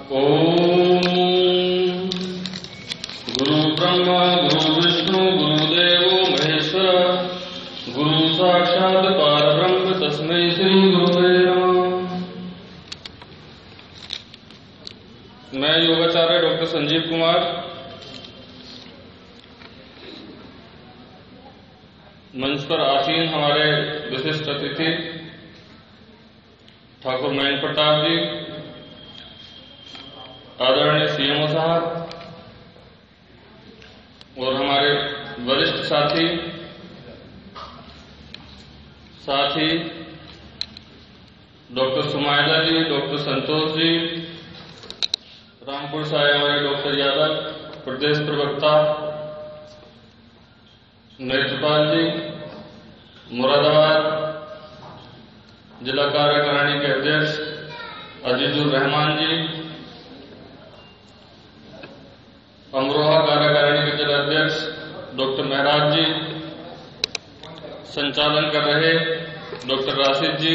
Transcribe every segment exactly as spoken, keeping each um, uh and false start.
ओम गुरु ब्रह्मा गुरु विष्णु गुरुदेवो महेश्वर गुरु साक्षात् परब्रह्म तस्मै श्री गुरुवे नमः। मैं योगाचार्य डॉक्टर संजीव कुमार मंच पर आसीन हमारे विशिष्ट अतिथि ठाकुर महेंद्र प्रताप जी, आदरणीय सीएमओ साहब और हमारे वरिष्ठ साथी साथी डॉक्टर सुमाइला जी, डॉक्टर संतोष जी, रामपुर से आए हमारे डॉक्टर यादव, प्रदेश प्रवक्ता नेत्रपाल जी, मुरादाबाद जिला कार्यकारिणी के अध्यक्ष अजीजुर रहमान जी, अमरोहा कार्यकारिणी के जिला अध्यक्ष डॉक्टर महराज जी, संचालन कर रहे डॉक्टर राशिद जी,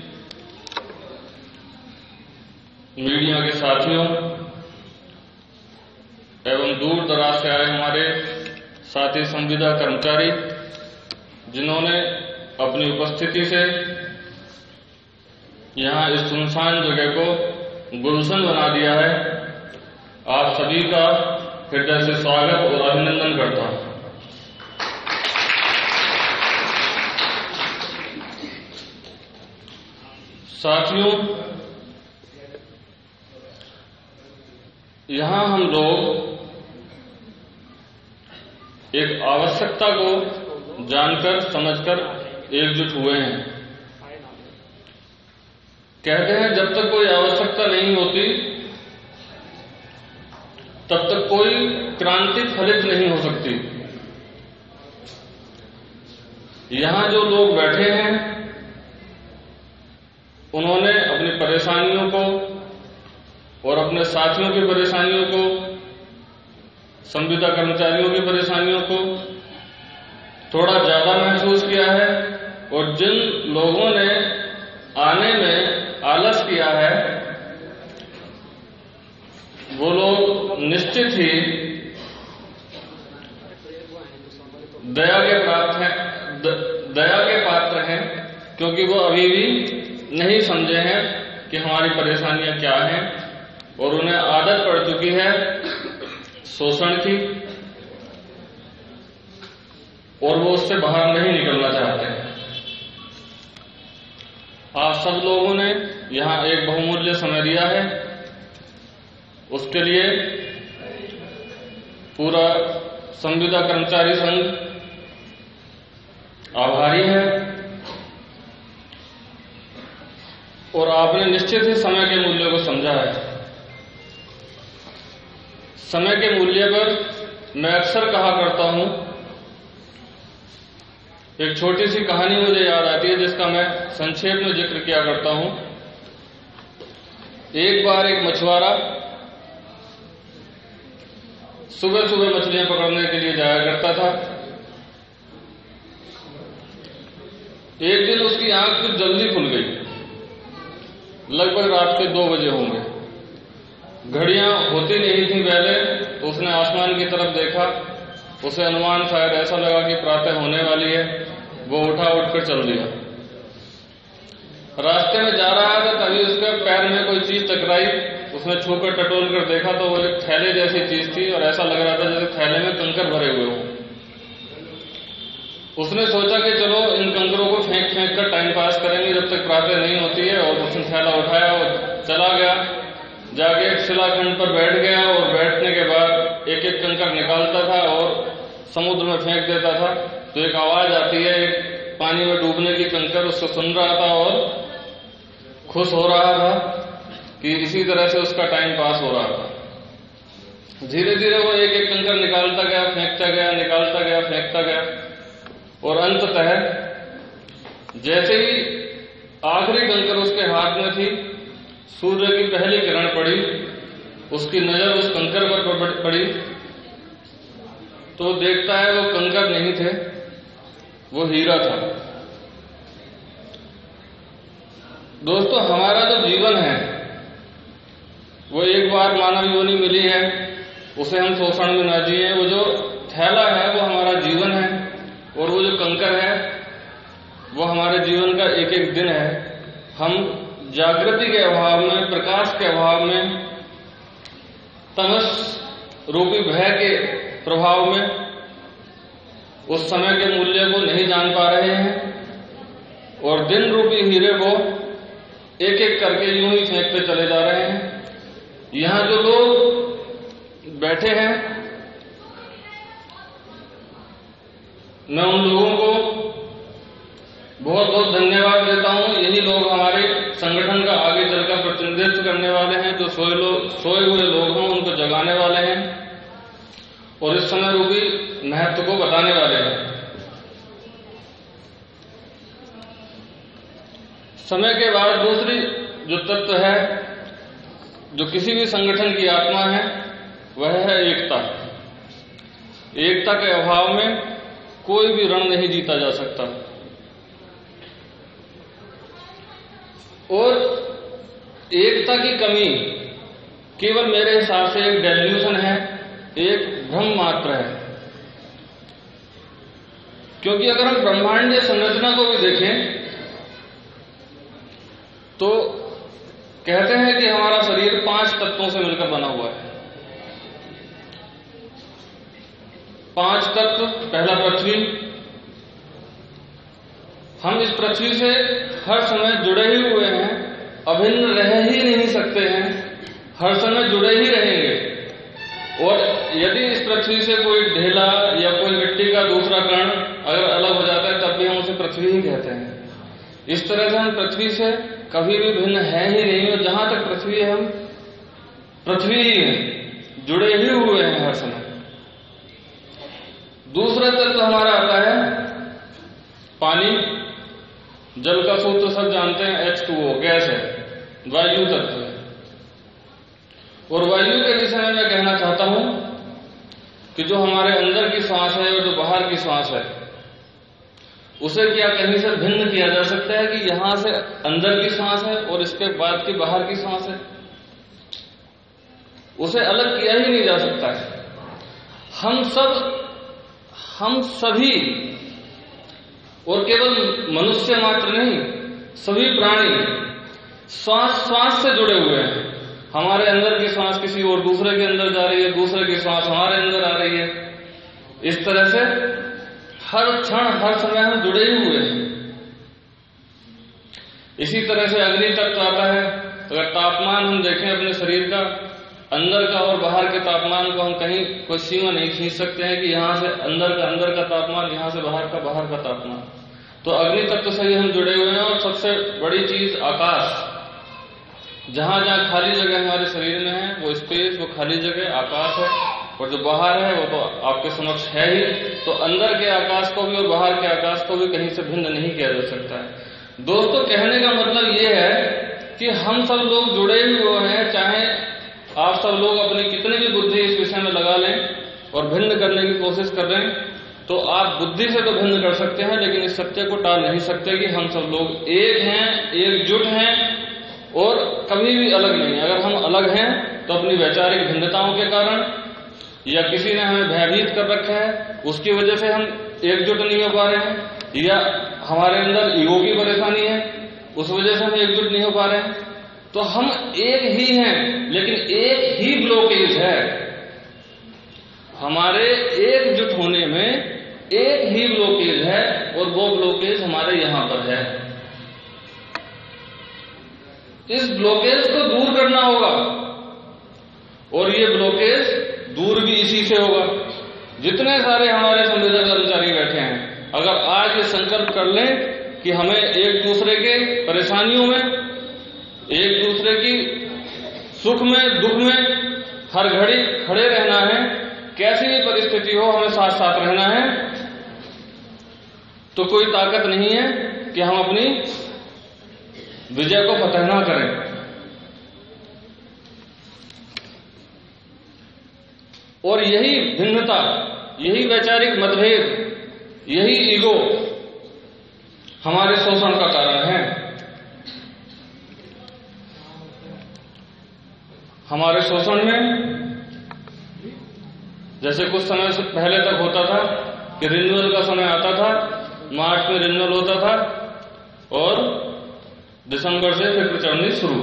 मीडिया के साथियों एवं दूर दराज से आए हमारे साथी संविदा कर्मचारी जिन्होंने अपनी उपस्थिति से यहां इस सुनसान जगह को गुलशन बना दिया है, आप सभी का हृदय से स्वागत और अभिनंदन करता हूं। साथियों, यहां हम लोग एक आवश्यकता को जानकर समझकर एकजुट हुए हैं। कहते हैं जब तक कोई आवश्यकता नहीं होती तब तक कोई क्रांति फलित नहीं हो सकती। यहां जो लोग बैठे हैं उन्होंने अपनी परेशानियों को और अपने साथियों की परेशानियों को, संविदा कर्मचारियों की परेशानियों को थोड़ा ज्यादा महसूस किया है और जिन लोगों ने आने में आलस किया है वो लोग निश्चित ही दया के पात्र हैं द, दया के पात्र हैं, क्योंकि वो अभी भी नहीं समझे हैं कि हमारी परेशानियां क्या हैं और उन्हें आदत पड़ चुकी है शोषण की और वो उससे बाहर नहीं निकलना चाहते हैं। आप सब लोगों ने यहां एक बहुमूल्य समय दिया है, उसके लिए पूरा संविदा कर्मचारी संघ आभारी है और आपने निश्चित ही समय के मूल्य को समझा है। समय के मूल्य पर मैं अक्सर कहा करता हूं, एक छोटी सी कहानी मुझे याद आती है जिसका मैं संक्षेप में जिक्र किया करता हूं। एक बार एक मछुआरा सुबह सुबह मछलियां पकड़ने के लिए जाया करता था। एक दिन उसकी आंख कुछ जल्दी खुल गई, लगभग रात के दो बजे होंगे। घड़ियां होती नहीं थी पहले, तो उसने आसमान की तरफ देखा, उसे अनुमान शायद ऐसा लगा कि प्रातः होने वाली है। वो उठा उठकर चल दिया। रास्ते में जा रहा था तभी उसके पैर में कोई चीज टकराई। उसने छूकर टटोल कर देखा तो वो एक थैले जैसी चीज थी और ऐसा लग रहा था जैसे थैले में कंकर भरे हुए हों। उसने सोचा कि चलो इन कंकरों को फेंक फेंक कर टाइम पास करेंगे जब तक प्रातः नहीं होती है, और उसने थैला उठाया और चला गया। जाके एक शिलाखंड पर बैठ गया और बैठने के बाद एक एक कंकर निकालता था और समुद्र में फेंक देता था। तो एक आवाज आती है, एक पानी में डूबने की कंकर, उसको सुन रहा था और खुश हो रहा था कि इसी तरह से उसका टाइम पास हो रहा था। धीरे धीरे वो एक एक कंकर निकालता गया, फेंकता गया, निकालता गया, फेंकता गया और अंततः जैसे ही आखिरी कंकर उसके हाथ में थी, सूर्य की पहली किरण पड़ी, उसकी नजर उस कंकर पर पड़ी तो देखता है वो कंकर नहीं थे, वो हीरा था। दोस्तों, हमारा जो जीवन है वो एक बार मानव योनि मिली है, उसे हम शोषण में न जिए। वो जो थैला है वो हमारा जीवन है, और वो जो कंकर है वो हमारे जीवन का एक एक दिन है। हम जागृति के अभाव में, प्रकाश के अभाव में, तमस रूपी भय के प्रभाव में उस समय के मूल्य को नहीं जान पा रहे हैं, और दिन रूपी हीरे को एक एक करके यूं ही फेंकते चले जा रहे हैं। यहां जो लोग बैठे हैं, मैं उन लोगों को बहुत बहुत धन्यवाद देता हूं। यही लोग हमारे संगठन का आगे चलकर प्रतिनिधित्व करने वाले हैं। जो सोए लोग सोए हुए लोग हैं उनको जगाने वाले हैं, और इस समय रूपी महत्व को बताने वाले हैं। समय के बाद दूसरी जो तत्व है, जो किसी भी संगठन की आत्मा है, वह है एकता। एकता के अभाव में कोई भी रण नहीं जीता जा सकता, और एकता की कमी केवल मेरे हिसाब से एक डेल्यूशन है, एक भ्रम मात्र है। क्योंकि अगर हम ब्रह्मांडीय संरचना को भी देखें तो कहते हैं कि हमारा शरीर पांच तत्वों से मिलकर बना हुआ है। पांच तत्व, पहला पृथ्वी। हम इस पृथ्वी से हर समय जुड़े ही हुए हैं, अभिन्न रह ही नहीं सकते हैं, हर समय जुड़े ही रहेंगे। और यदि इस पृथ्वी से कोई ढेला या कोई मिट्टी का दूसरा कण अगर अलग हो जाता है, तब भी हम उसे पृथ्वी ही कहते हैं। इस तरह से हम पृथ्वी से कभी भी भिन्न है ही नहीं, और जहां तक पृथ्वी है हम पृथ्वी ही हैं, जुड़े ही हुए हैं हर समय। दूसरा तत्व हमारा आता है पानी। जल का सूत्र सब जानते हैं, एच टू ओ गैस है, वायु तत्व है। और वायु के विषय में मैं कहना चाहता हूं कि जो हमारे अंदर की सांस है और जो बाहर की सांस है, उसे क्या कहीं से भिन्न किया जा सकता है कि यहां से अंदर की सांस है और इसके बाद की बाहर की सांस है? उसे अलग किया ही नहीं जा सकता है। हम सब, हम सभी, और केवल मनुष्य मात्र नहीं, सभी प्राणी श्वास श्वास से जुड़े हुए हैं। हमारे अंदर की सांस किसी और दूसरे के अंदर जा रही है, दूसरे की सांस हमारे अंदर आ रही है। इस तरह से हर क्षण हर समय हम जुड़े ही हुए हैं। इसी तरह से अग्नि तत्व आता है। अगर तापमान हम देखें अपने शरीर का, अंदर का और बाहर के तापमान को हम कहीं कोई सीमा नहीं खींच सकते हैं कि यहां से अंदर का अंदर का तापमान, यहां से बाहर का बाहर का तापमान। तो अग्नि तत्व से ही हम जुड़े हुए हैं। और सबसे बड़ी चीज आकाश, जहां जहां खाली जगह हमारे शरीर में है वो स्पेस, वो खाली जगह आकाश है। और जो बाहर है वो तो आपके समक्ष है ही। तो अंदर के आकाश को भी और बाहर के आकाश को भी कहीं से भिन्न नहीं किया जा सकता है। दोस्तों, कहने का मतलब ये है कि हम सब लोग जुड़े हुए हैं। चाहे आप सब लोग अपनी कितनी भी बुद्धि इस विषय में लगा लें और भिन्न करने की कोशिश कर रहे हैं, तो आप बुद्धि से तो भिन्न कर सकते हैं, लेकिन इस सत्य को टाल नहीं सकते कि हम सब लोग एक हैं, एकजुट हैं और कभी भी अलग नहीं। अगर हम अलग हैं तो अपनी वैचारिक भिन्नताओं के कारण, या किसी ने हमें भयभीत कर रखा है उसकी वजह से हम एकजुट नहीं हो पा रहे हैं, या हमारे अंदर ईगो की परेशानी है उस वजह से हम एकजुट नहीं हो पा रहे हैं। तो हम एक ही हैं, लेकिन एक ही ब्लॉकेज है। हमारे एकजुट होने में एक ही ब्लॉकेज है, और वो ब्लॉकेज हमारे यहां पर है। इस ब्लॉकेज को दूर करना होगा, और ये ब्लॉकेज दूर भी इसी से होगा। जितने सारे हमारे संविदा कर्मचारी बैठे हैं, अगर आज ये संकल्प कर लें कि हमें एक दूसरे के परेशानियों में, एक दूसरे की सुख में, दुख में हर घड़ी खड़े रहना है, कैसी भी परिस्थिति हो हमें साथ साथ रहना है, तो कोई ताकत नहीं है कि हम अपनी विजय को फतह ना करें। और यही भिन्नता, यही वैचारिक मतभेद, यही ईगो हमारे शोषण का कारण है। हमारे शोषण में, जैसे कुछ समय से पहले तक होता था कि रिन्यूअल का समय आता था, मार्च में रिन्यूअल होता था और दिसंबर से फिर प्रचलनी शुरू।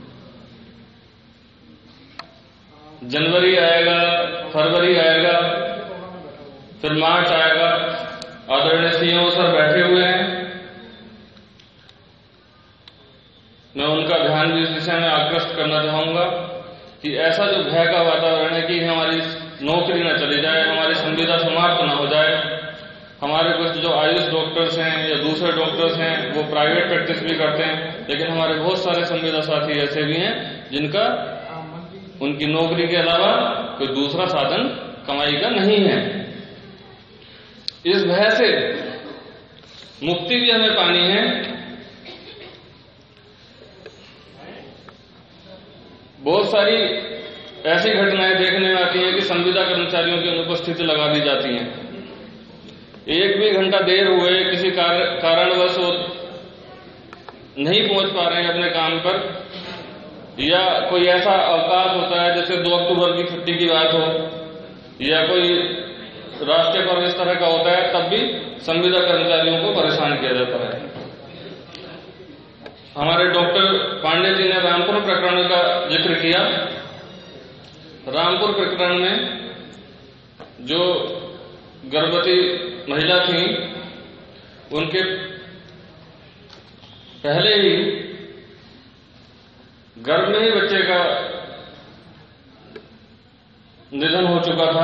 जनवरी आएगा, फरवरी आएगा, फिर मार्च आएगा। आदरणीय सीएम सर बैठे हुए हैं, मैं उनका ध्यान भी इस दिशा में आकृष्ट करना चाहूंगा कि ऐसा जो भय का वातावरण है कि हमारी नौकरी न चली जाए, हमारी संविदा समाप्त न हो जाए। हमारे कुछ जो आयुष डॉक्टर्स हैं या दूसरे डॉक्टर्स हैं वो प्राइवेट प्रैक्टिस भी करते हैं, लेकिन हमारे बहुत सारे संविदा साथी ऐसे भी हैं जिनका उनकी नौकरी के अलावा कोई दूसरा साधन कमाई का नहीं है। इस भय से मुक्ति भी हमें पानी है। बहुत सारी ऐसी घटनाएं देखने में आती हैं कि संविदा कर्मचारियों की अनुपस्थिति लगा दी जाती है। एक भी घंटा देर हुए, किसी कारणवश वो नहीं पहुंच पा रहे हैं अपने काम पर, या कोई ऐसा अवकाश होता है जैसे दो अक्टूबर की छुट्टी की बात हो या कोई राष्ट्रीय पर्व इस तरह का होता है, तब भी संविदा कर्मचारियों को परेशान किया जाता है। हमारे डॉक्टर पांडे जी ने रामपुर प्रकरण का जिक्र किया। रामपुर प्रकरण में जो गर्भवती महिला थी, उनके पहले ही गर्भ में ही बच्चे का निधन हो चुका था।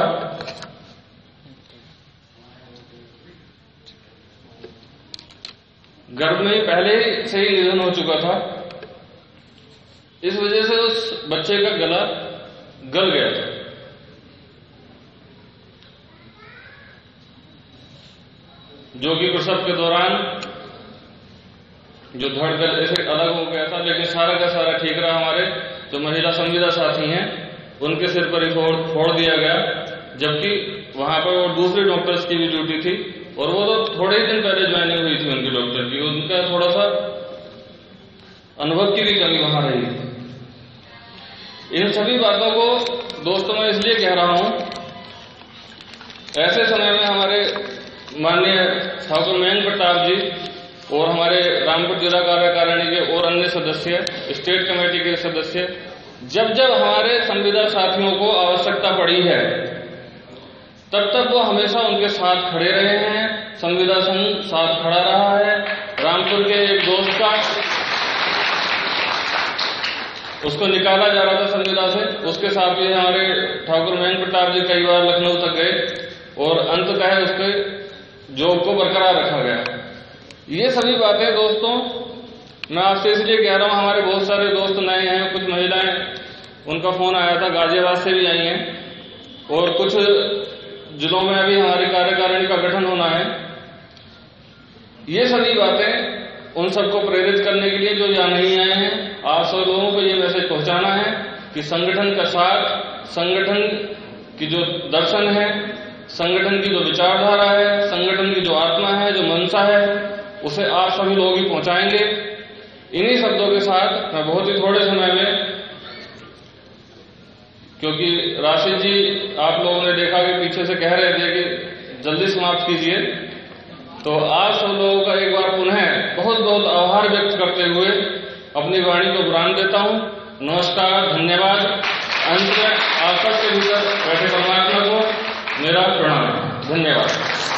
गर्भ में ही पहले से ही निधन हो चुका था। इस वजह से उस बच्चे का गला गल गया था। जो कि प्रसव के दौरान जो धड़कन ऐसे अलग हो गया था, लेकिन सारा का सारा ठीक रहा। हमारे जो महिला संविदा साथी हैं उनके सिर पर ही फोड़ फोड़ दिया गया, जबकि वहां पर और दूसरे डॉक्टर्स की भी ड्यूटी थी और वो तो थोड़े ही दिन पहले ज्वाइनिंग हुई थी उनकी डॉक्टर की। उनका थोड़ा सा अनुभव की भी कमी वहां रही। इन सभी बातों को दोस्तों मैं इसलिए कह रहा हूं, ऐसे समय में हमारे माननीय ठाकुर महेंद्र प्रताप जी और हमारे रामपुर जिला कार्यकारिणी के और अन्य सदस्य, स्टेट कमेटी के सदस्य, जब जब हमारे संविदा साथियों को आवश्यकता पड़ी है तब तक वो हमेशा उनके साथ खड़े रहे हैं। संविदा संघ साथ खड़ा रहा है। रामपुर के एक दोस्त का उसको निकाला जा रहा था संविदा से, उसके साथ भी हमारे ठाकुर महेंद्र प्रताप जी कई बार लखनऊ तक गए और अंततः उसके जॉब को बरकरार रखा गया। ये सभी बातें दोस्तों मैं आपसे इसलिए कह रहा हूं, हमारे बहुत सारे दोस्त नए हैं, कुछ महिलाएं, उनका फोन आया था, गाजियाबाद से भी आई हैं और कुछ जिलों में अभी हमारी कार्यकारिणी का गठन होना है। ये सभी बातें उन सबको प्रेरित करने के लिए जो यहाँ नहीं आए हैं, आप सब लोगों को ये मैसेज पहुंचाना है कि संगठन का साथ, संगठन की जो दर्शन है, संगठन की जो विचारधारा है, संगठन की जो आत्मा है, जो मंशा है, उसे आप सभी लोग ही पहुंचाएंगे। इन्हीं शब्दों के साथ मैं बहुत ही थोड़े समय में, क्योंकि राशिद जी आप लोगों ने देखा कि पीछे से कह रहे थे कि जल्दी समाप्त कीजिए, तो आप सब लोगों का एक बार पुनः बहुत बहुत आभार व्यक्त करते हुए अपनी वाणी को विराम देता हूं। नमस्कार, धन्यवाद। अंत में आप सबके भीतर बैठे परमात्मा को मेरा प्रणाम। धन्यवाद।